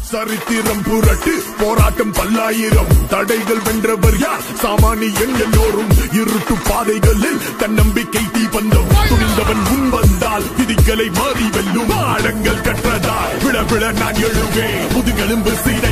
சரித்திரம் புரட்டு போராட்டம் பல்லாயிரம் தடைகள் வென்றவர் யார் சாமானியன் எல்லோரும் இருட்டு பாதைகளில் தன்னம்பிக்கை தீபந்தம் துணிந்தவன் முன் வந்தால் விதிகளை மாறி வெல்லும் ஆழங்கள் கற்றதால் விழ விழ நான் எழுவேன் முதுகெலும்பு சீடை